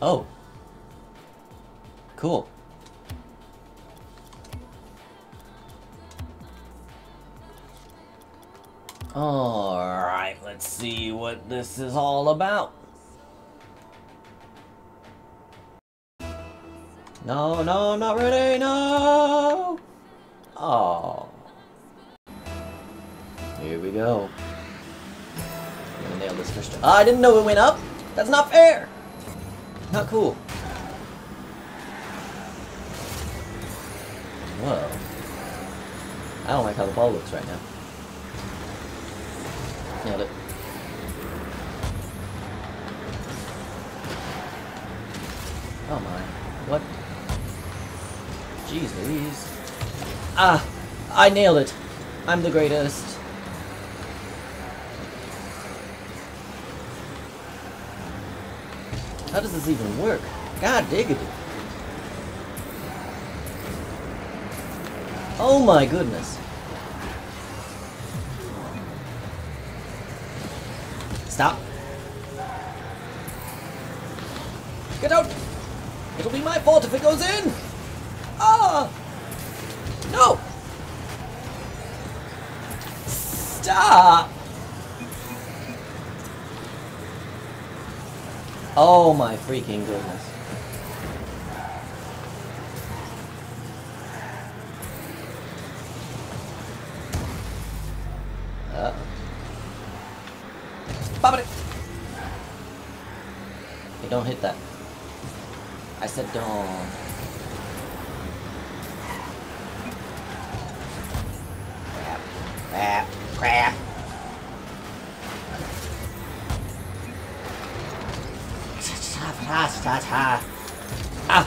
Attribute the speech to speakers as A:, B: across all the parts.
A: Oh. Cool. Alright, let's see what this is all about. No, no, I'm not ready, no! Oh. Here we go. I'm gonna nail this first. Oh, I didn't know it went up! That's not fair! Not cool. Whoa. I don't like how the ball looks right now. Nailed it. Oh my. What? Jeez Louise. Ah! I nailed it! I'm the greatest. How does this even work? God diggity. Oh my goodness. Stop. Get out! It'll be my fault if it goes in! Ah! No! Stop! Oh my freaking goodness. Pop it! Hey, don't hit that. I said don't. Crap. Crap. Crap. Ah!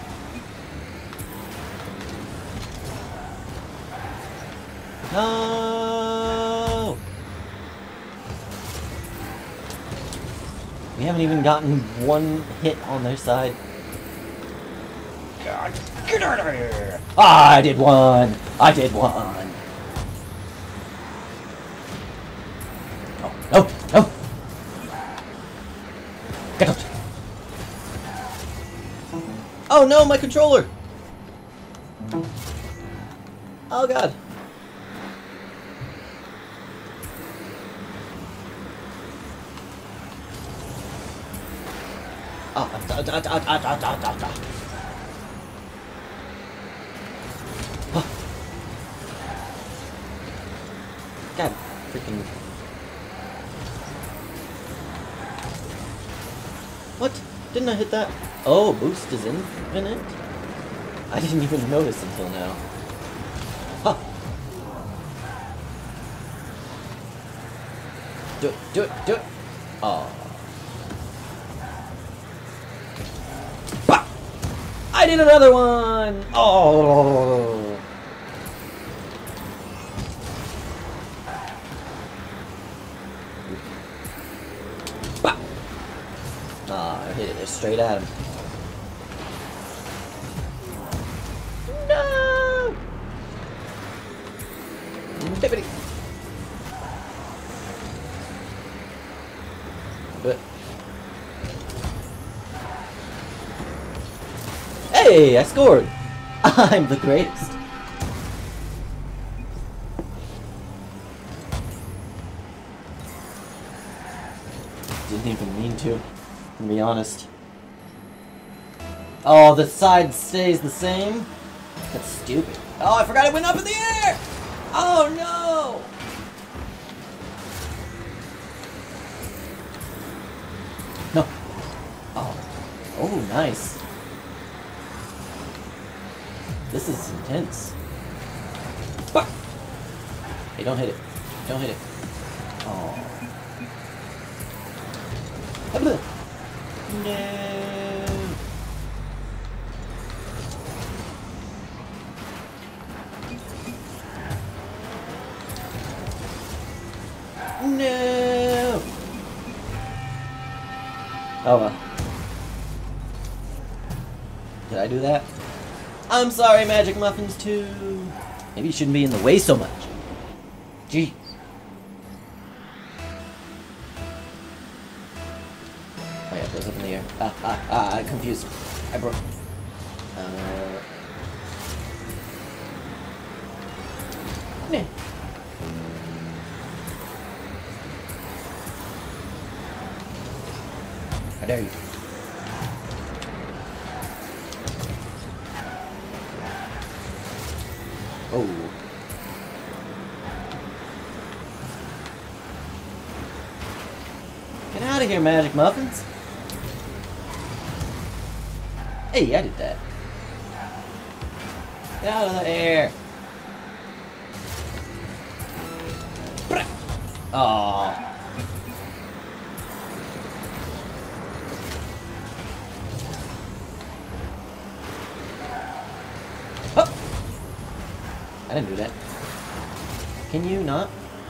A: No! We haven't even gotten one hit on their side. God, get out of here! Ah, I did one! I did one! Oh, no! No! Get out! Oh no, my controller! Oh god. Oh, God, freaking. What? Didn't I hit that? Oh, boost is infinite? I didn't even notice until now. Huh. Do it, do it, do it! Oh. Bah! I did another one! Oh! Bah! Ah, I hit it straight at him. No! Bippity. But hey, I scored! I'm the greatest. Didn't even mean to be honest. Oh, the side stays the same? That's stupid. Oh, I forgot it went up in the air! Oh no! No. Oh. Oh, nice. This is intense. Bah! Hey, don't hit it. Don't hit it. Oh. No. No. Oh well. Did I do that? I'm sorry, Magic Muffins 2. Maybe you shouldn't be in the way so much. Jeez. yeah, it goes up in the air. I'm confused. I broke. Nah. How dare you? Oh. Get out of here, Magic Muffins. Hey, I did that. Get out of the air. Aww. Oh! I didn't do that. Can you not?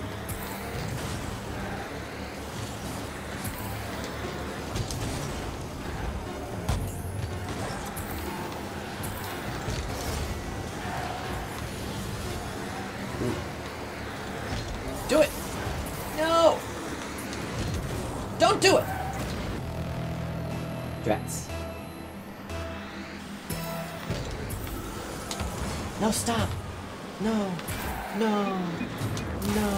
A: Do it! No! Don't do it! Drats. No, stop! No! No! No!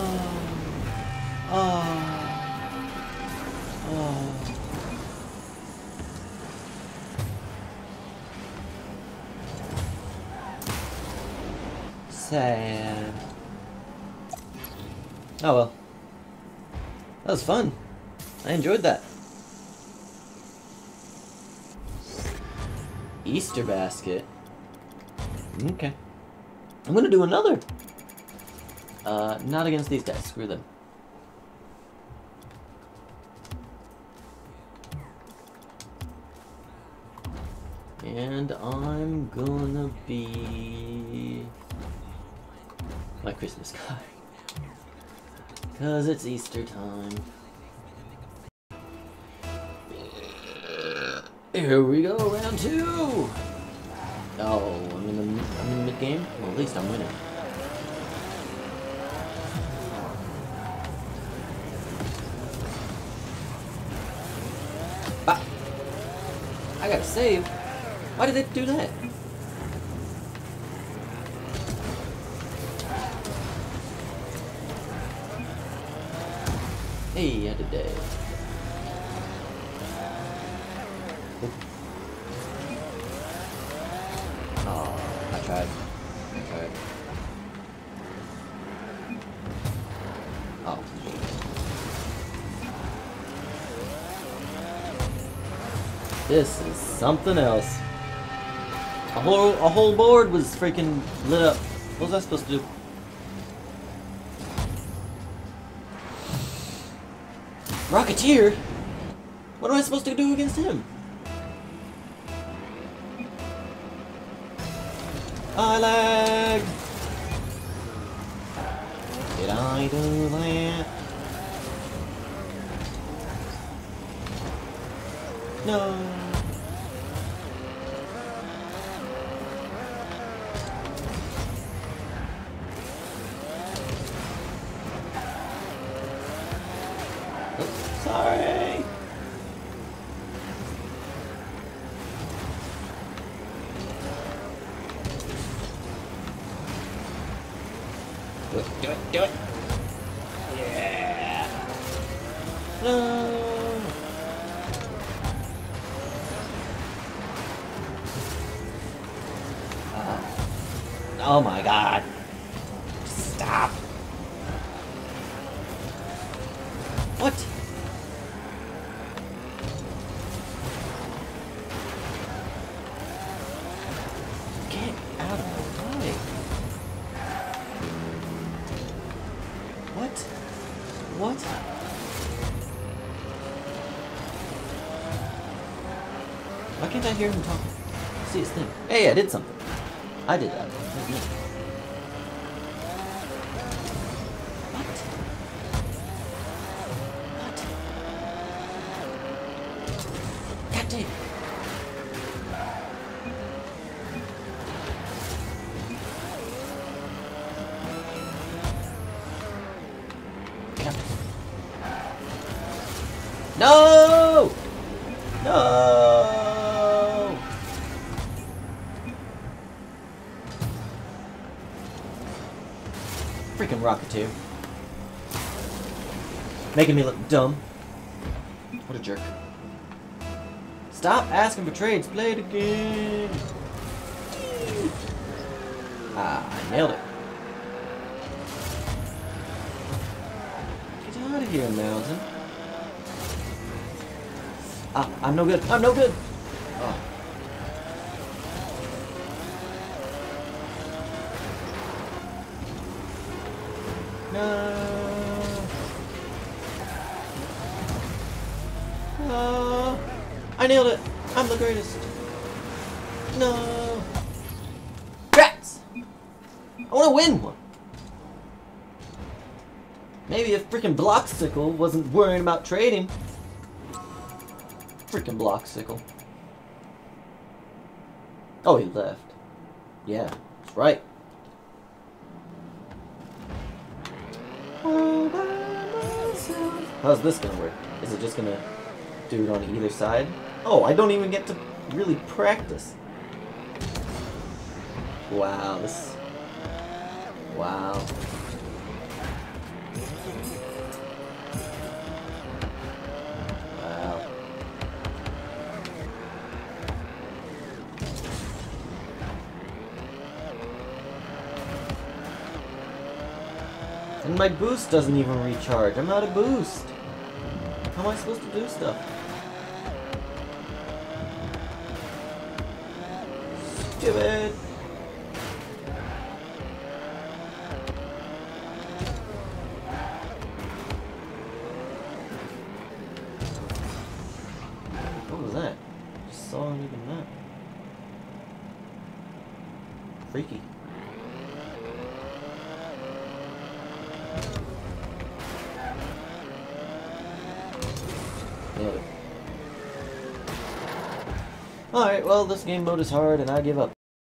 A: Oh! Oh! Sad. Oh well. That was fun. I enjoyed that. Easter basket. Okay. I'm gonna do another. Not against these guys. Screw them. And I'm gonna be my Christmas guy. Cause it's Easter time. Here we go, round 2! Oh, I'm in the mid-game? Well, at least I'm winning. Ah! I gotta save. Why did they do that? Hey, I did that. Oh, I tried. Oh. This is something else. A whole board was freaking lit up. What was I supposed to do? Rocketeer? What am I supposed to do against him? I lag! Did I do that? No. Oops, sorry. Do it. Yeah. No. Oh my god. Stop. What? Get out of my way. What? What? Why can't I hear him talking? See his thing. Hey, I did something. I did that. That was me. What? What? God damn. Get up. No! No! Freaking Rocketeer. Making me look dumb. What a jerk. Stop asking for trades. Play the game. Ah, I nailed it. Get out of here, Mountain. Ah, I'm no good. I'm no good. Oh. No. No. I nailed it. I'm the greatest. No. Rats. I want to win one. Maybe if freaking Bloxicle wasn't worrying about trading. Freaking Bloxicle. Oh, he left. Yeah, that's right. How's this gonna work? Is it just gonna do it on either side? Oh, I don't even get to really practice. Wow, this... Wow. Wow. And my boost doesn't even recharge. I'm out of boost. How am I supposed to do stuff? Stupid. What was that? Just saw even that. Freaky. Nailed it. Alright, well, this game mode is hard and I give up.